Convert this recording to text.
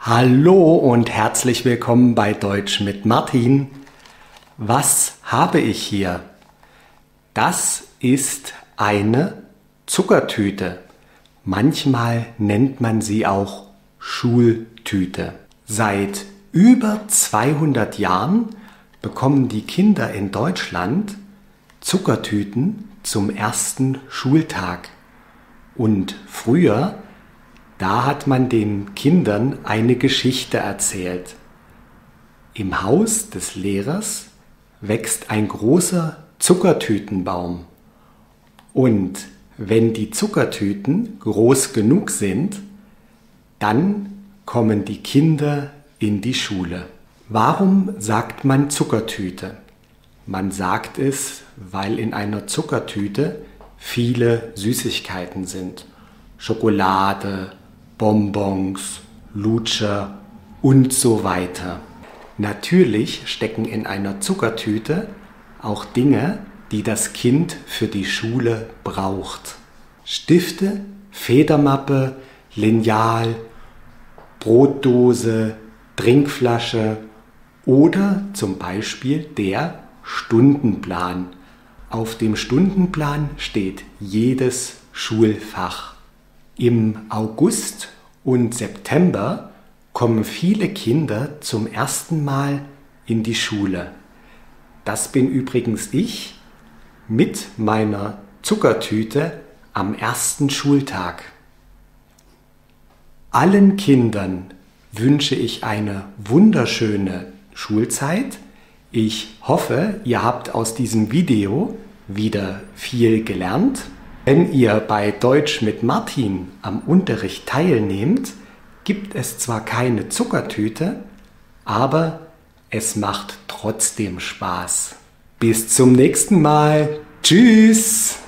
Hallo und herzlich willkommen bei Deutsch mit Martin. Was habe ich hier? Das ist eine Zuckertüte. Manchmal nennt man sie auch Schultüte. Seit über 200 Jahren bekommen die Kinder in Deutschland Zuckertüten zum ersten Schultag. Und früher, da hat man den Kindern eine Geschichte erzählt. Im Haus des Lehrers wächst ein großer Zuckertütenbaum. Und wenn die Zuckertüten groß genug sind, dann kommen die Kinder in die Schule. Warum sagt man Zuckertüte? Man sagt es, weil in einer Zuckertüte viele Süßigkeiten sind. Schokolade, Bonbons, Lutscher und so weiter. Natürlich stecken in einer Zuckertüte auch Dinge, die das Kind für die Schule braucht. Stifte, Federmappe, Lineal, Brotdose, Trinkflasche oder zum Beispiel der Stundenplan. Auf dem Stundenplan steht jedes Schulfach. Im August und September kommen viele Kinder zum ersten Mal in die Schule. Das bin übrigens ich mit meiner Zuckertüte am ersten Schultag. Allen Kindern wünsche ich eine wunderschöne Schulzeit. Ich hoffe, ihr habt aus diesem Video wieder viel gelernt. Wenn ihr bei Deutsch mit Martin am Unterricht teilnehmt, gibt es zwar keine Zuckertüte, aber es macht trotzdem Spaß. Bis zum nächsten Mal. Tschüss!